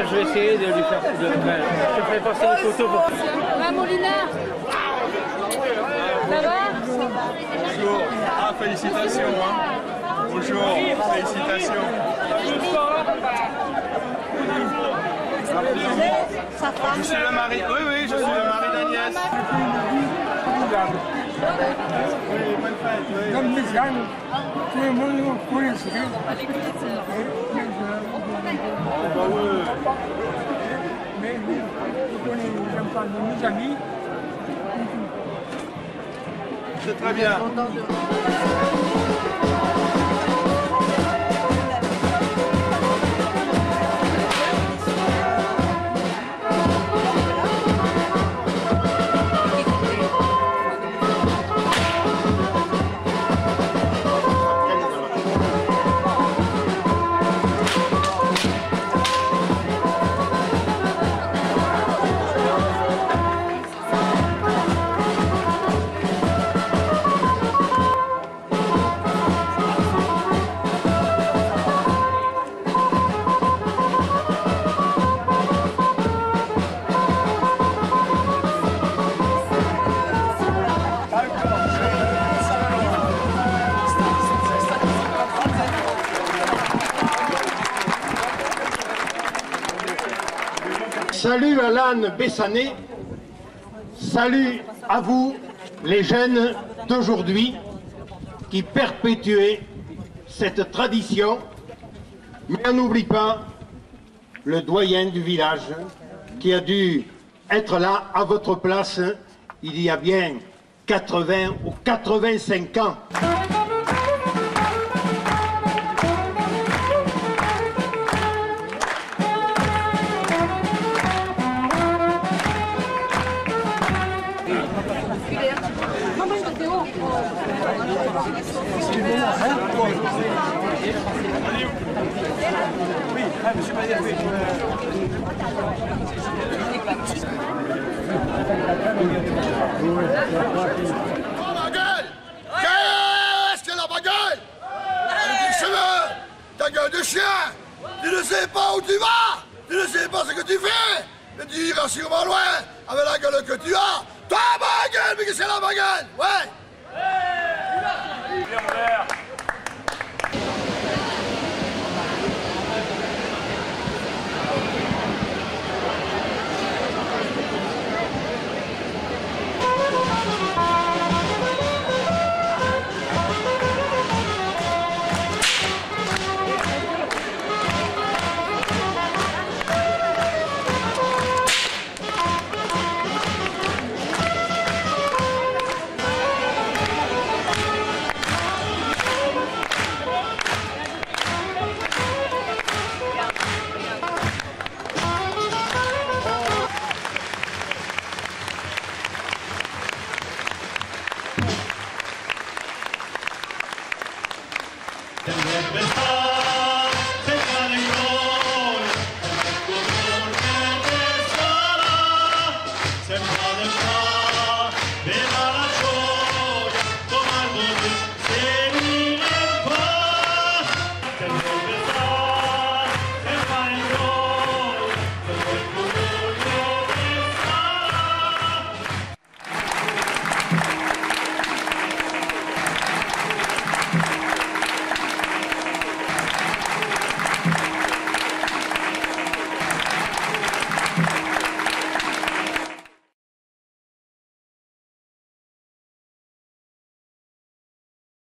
je vais essayer de lui faire... je ferai passer une photo pour... Molina. Ça va? Bonjour. Ah, félicitations. Hein. Bonjour. Félicitations. Je suis le mari. Oui, oui, je suis le mari d'Agnès. C'est très bien. Salut à l'âne Bessané, salut à vous, les jeunes d'aujourd'hui, qui perpétuez cette tradition, mais on n'oublie pas le doyen du village, qui a dû être là à votre place il y a bien 80 ou 85 ans. Oh ma gueule! Qu'est-ce que la bagueule? Ta gueule de chien! Tu ne sais pas où tu vas! Tu ne sais pas ce que tu fais! Mais tu iras sûrement loin avec la gueule que tu as! Ta bagueule, mais que c'est la bagueule! Ouais!